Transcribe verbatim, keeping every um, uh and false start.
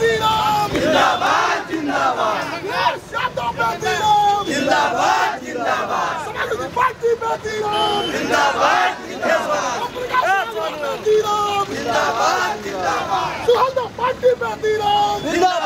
बेदीराम जिंदाबाद जिंदाबाद अखिलेश यादव बेदीराम जिंदाबाद जिंदाबाद समाजवादी पार्टी बेदीराम जिंदाबाद जिंदाबाद बेदीराम जिंदाबाद जिंदाबाद सुहलदा पार्टी बेदीराम जिंदाबाद